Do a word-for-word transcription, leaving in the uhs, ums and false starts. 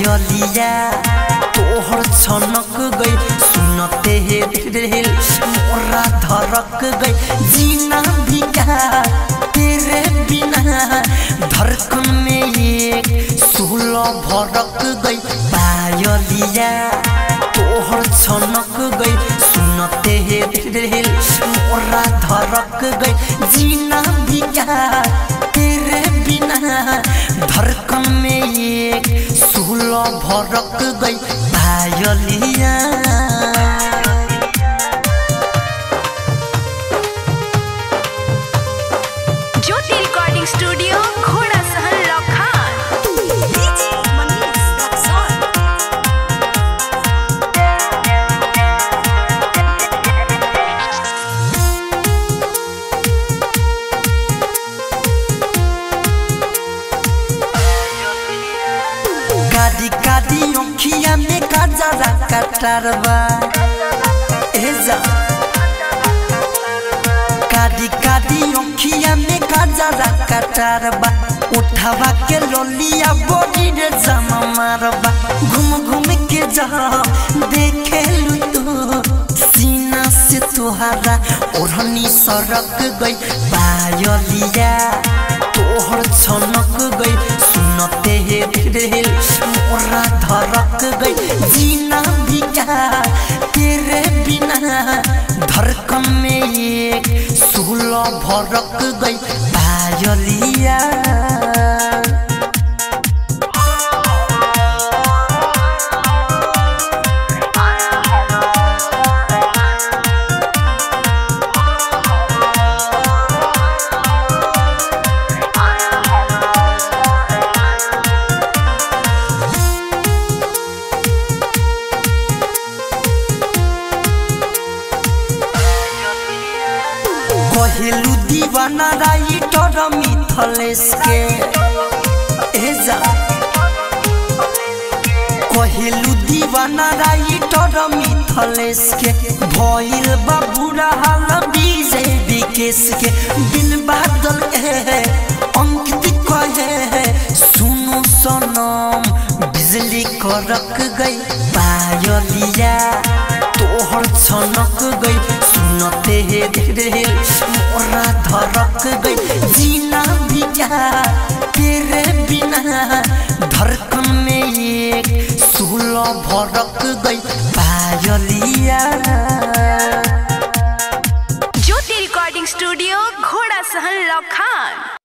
पायलिया तोहर छनक गई सुनते हे दिल मोरा धड़क गई जीना भी क्या तेरे बिना धड़कन में एक सुलो भड़क गई पायलिया तोहर छनक गई सुनते हे दिल मोरा धड़क गई जीना भी क्या तेरे बिना धड़कन में एक सुलो भड़क गई पायलिया ज्योति रिकॉर्डिंग स्टूडियो घोड़ा सहन लखान कादी कादी ओखिया में काजरा कटरवा एजा कादी कादी ओखिया में काजरा कटरवा उठावा के लोलिया बॉडी रे जमा मारवा घूम घूम के जा देखे लू तू सीना से तुहारा ओढ़नी सरक गई पायलिया तोहर छनक गई सुनते हे दिल मोरा धड़क गई जीना भी क्या तेरे बिना धड़कन में एक सुलो भड़क गई पायलिया कहेलू दीवाना राइटर मिथलेश के एजा कहेलू दीवाना राइटर मिथलेश के भइल बा बुरा हाल विजय विकेश के बिन बादल के अंकित कहे सुनो सनम बिजली करक गई पायलिया तोहर छनक गई सुनते हे दिल मोरा धड़क गई जीना भी क्या तेरे बिना धड़कन में एक सुलो भड़क गई पायलिया ज्योति रिकॉर्डिंग स्टूडियो घोड़ा सहन लखान।